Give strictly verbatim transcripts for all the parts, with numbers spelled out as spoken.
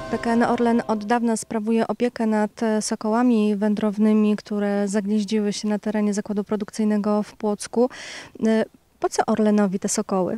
P K N Orlen od dawna sprawuje opiekę nad sokołami wędrownymi, które zagnieździły się na terenie zakładu produkcyjnego w Płocku. Po co Orlenowi te sokoły?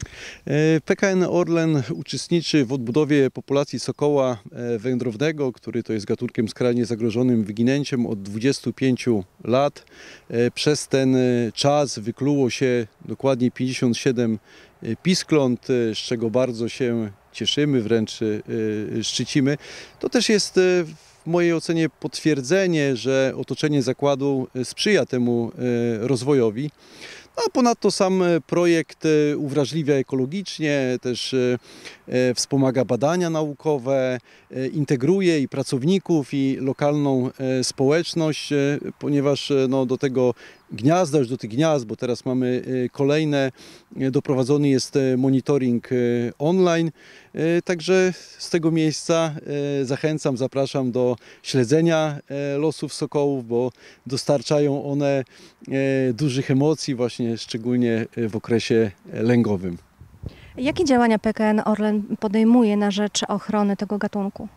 P K N Orlen uczestniczy w odbudowie populacji sokoła wędrownego, który to jest gatunkiem skrajnie zagrożonym wyginięciem od dwudziestu pięciu lat. Przez ten czas wykluło się dokładnie pięćdziesiąt siedem piskląt, z czego bardzo się cieszymy, wręcz szczycimy. To też jest w mojej ocenie potwierdzenie, że otoczenie zakładu sprzyja temu rozwojowi. A ponadto sam projekt uwrażliwia ekologicznie, też wspomaga badania naukowe, integruje i pracowników, i lokalną społeczność, ponieważ no, do tego gniazda, już do tych gniazd, bo teraz mamy kolejne, doprowadzony jest monitoring online. Także z tego miejsca zachęcam, zapraszam do śledzenia losów sokołów, bo dostarczają one dużych emocji, właśnie szczególnie w okresie lęgowym. Jakie działania P K N Orlen podejmuje na rzecz ochrony tego gatunku?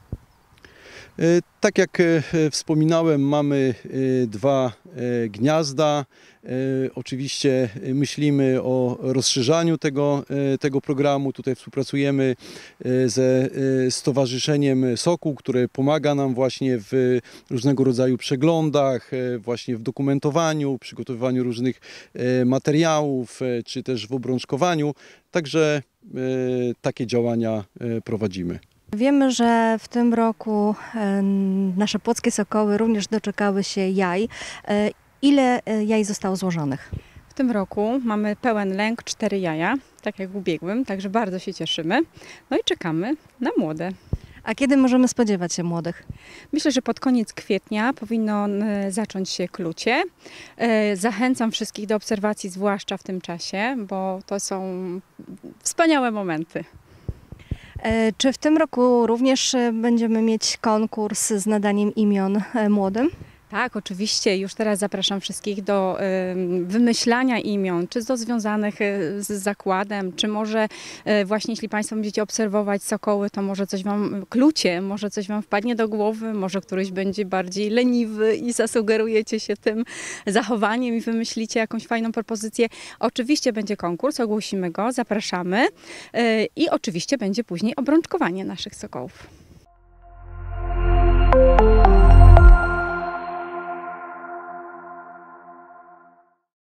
Tak jak wspominałem, mamy dwa gniazda. Oczywiście myślimy o rozszerzaniu tego, tego programu. Tutaj współpracujemy ze Stowarzyszeniem Sokół, które pomaga nam właśnie w różnego rodzaju przeglądach, właśnie w dokumentowaniu, przygotowywaniu różnych materiałów, czy też w obrączkowaniu. Także takie działania prowadzimy. Wiemy, że w tym roku nasze płockie sokoły również doczekały się jaj. Ile jaj zostało złożonych? W tym roku mamy pełen lęk, cztery jaja, tak jak w ubiegłym, także bardzo się cieszymy. No i czekamy na młode. A kiedy możemy spodziewać się młodych? Myślę, że pod koniec kwietnia powinno zacząć się klucie. Zachęcam wszystkich do obserwacji, zwłaszcza w tym czasie, bo to są wspaniałe momenty. Czy w tym roku również będziemy mieć konkurs z nadaniem imion młodym? Tak, oczywiście. Już teraz zapraszam wszystkich do y, wymyślania imion, czy to związanych z zakładem, czy może y, właśnie jeśli Państwo będziecie obserwować sokoły, to może coś Wam, klucie, może coś Wam wpadnie do głowy, może któryś będzie bardziej leniwy i zasugerujecie się tym zachowaniem i wymyślicie jakąś fajną propozycję. Oczywiście będzie konkurs, ogłosimy go, zapraszamy y, i oczywiście będzie później obrączkowanie naszych sokołów.